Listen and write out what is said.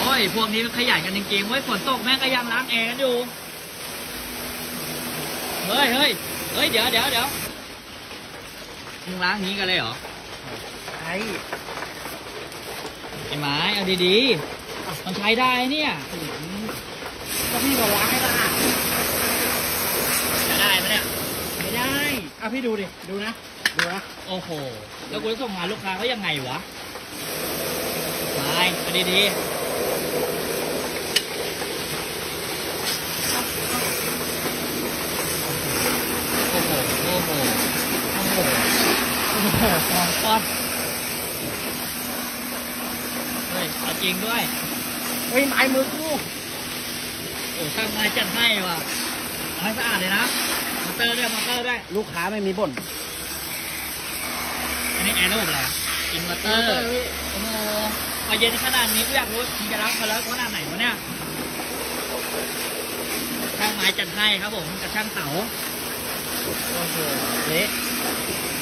ยพวกนี้ขยันกันจริงๆเว้ยฝนตกแม่งก็ยังล้างแอร์กันอยู่เฮ้ยเดี๋ยวมึงล้างนี้กันเลยเหรอใช่ไอ้ไม้เอาดีๆมันใช้ได้เนี่ยก็พี่บอกล้างให้สะอาดจะได้ไหมเนี่ยไม่ได้พี่ดูดิดูนะโอ้โหแล้วกูจะส่งงานลูกค้าเขายังไงวะไม้เอาดีๆโอ้โหป้อนเฮ้ยเอาจริงด้วยเฮ้ยไม้มือกูโอ้ช่างไม้จัดให้ว่ะเอาให้สะอาดเลยนะมอเตอร์ด้วยลูกค้าไม่มีบ่นอันนี้แอร์ระบบอะไรอินเวอร์เตอร์โอ้โหพอเย็นขนาดนี้กูอยากรู้มึงจะรับมาแล้วขนาดไหนวะเนี่ยช่างไม้จัดให้ครับผมกับช่างเต๋าโอ้โหเละ